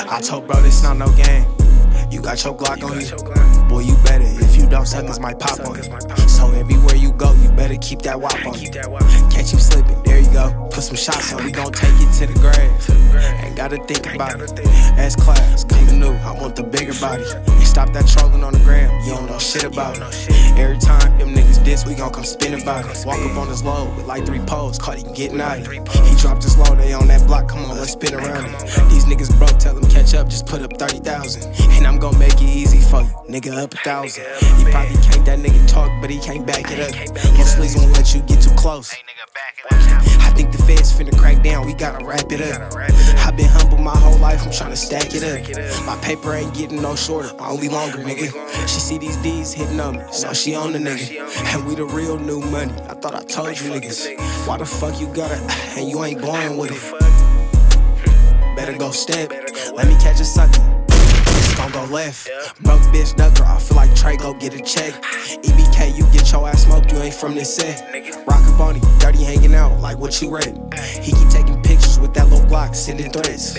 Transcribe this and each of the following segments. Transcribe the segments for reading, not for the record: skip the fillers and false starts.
I told bro, this not no game. You got your Glock on you. Boy, you better. If you don't, suckers might pop on you. So everywhere you go, you better keep that wop on you. Catch you slipping, there you go. Put some shots on. We gon' take it to the grave. Ain't gotta think about it. S-Class, come new. I want the bigger body. And stop that trolling on the gram. You don't know shit about it. Every time them niggas diss, we gon' come spin about it. Walk up on his load with like 3 poles. Caught him getting out of it. He dropped his load, they on that block. Come on, let's spin around it. These niggas broke, tell them catch up, just put up 30,000. And I'm gon' make it easy for you, nigga, up 1,000. He probably can't that nigga talk, but he can't back it up. Most police won't let you get too close. I think the feds finna crack down, we gotta wrap it up. I been humble my whole life, I'm tryna stack it up. My paper ain't getting no shorter, only longer, nigga. She see these D's hitting on me, so she on the nigga. And we the real new money, I thought I told you niggas. Why the fuck you got it, and you ain't blowing with it? Better go step, let me catch a sucker. Gon' go left. Broke bitch ducker, I feel like Trey, go get a check. EBK, you get your ass smoked, you ain't from this set. Rockin' Bonnie, dirty hanging out, like what you read. He keep taking pictures with that little Glock, sending threats.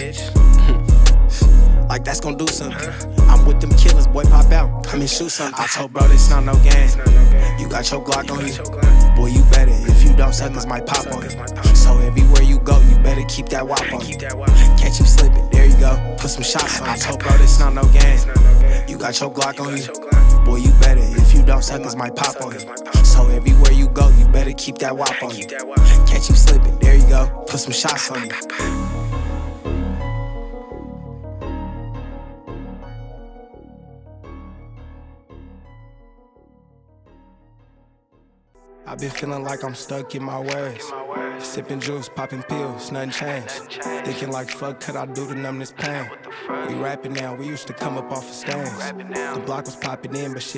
Like that's gon' do something. I'm with them killers, boy, pop out, come and shoot something. I told bro, this not no game. You got your Glock on you. Boy, you better. If you don't, suckers might pop on you. So everywhere you go, you better keep that wop on you. Catch you slipping, there you go. Put some shots on you. I told bro, this not no game. You got your Glock on you. Boy, you better. If you don't, suckers might pop on you. So everywhere you go, you better keep that wop on you. Catch you slipping, there you go. Put some shots on you. I've been feeling like I'm stuck in my ways. Sipping juice, popping pills, nothing changed. Thinking like, fuck, could I do to numb this pain? We rapping now, we used to come up off of stands. The block was popping in, but shit.